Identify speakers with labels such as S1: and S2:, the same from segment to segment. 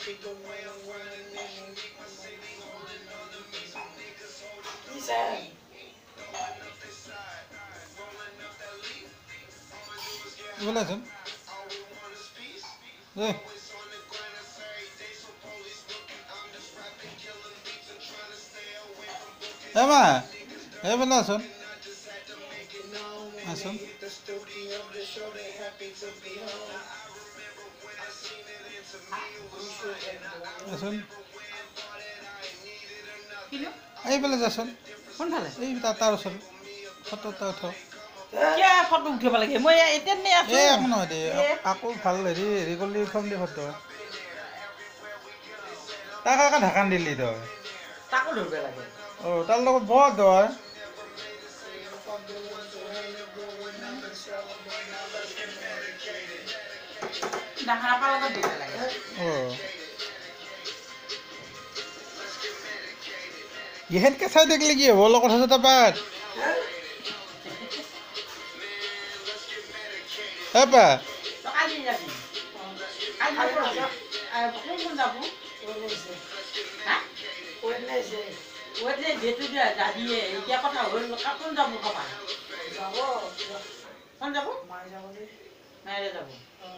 S1: Ibu langsung. Emma, Emma langsung. Langsung. Langsung. Ayo bela langsung.
S2: কোন ভালে
S1: এই তাৰ ওচৰত ফটো এটা উঠাও
S2: কিয় ফটো উঠিব লাগে মই এতিয়া নে আছো
S1: এই একো নহয় দে আকৌ ভাল হেৰি কৰিলি উঠাম দে ফটো তাক আকৌ ঢাকান দিলি তই
S2: তাকো ধৰিব লাগে
S1: তাৰ লগত বৰ তই
S2: ডাঙৰ আপা লগত ধৰিব লাগে
S1: ইহেঁতকে চাই থাকিলে কি হ'ব অলপ কথা চথা পাত পা
S2: কালি যাবি কালি কোন যাব যেটো যাবিয়ে এতিয়া কথা হ'ল কোন যাব কবা যাব কোন যাব মায়ে যাব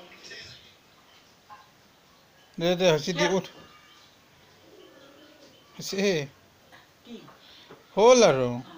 S1: দে হসি দি উঠ হসি হ'ল আৰু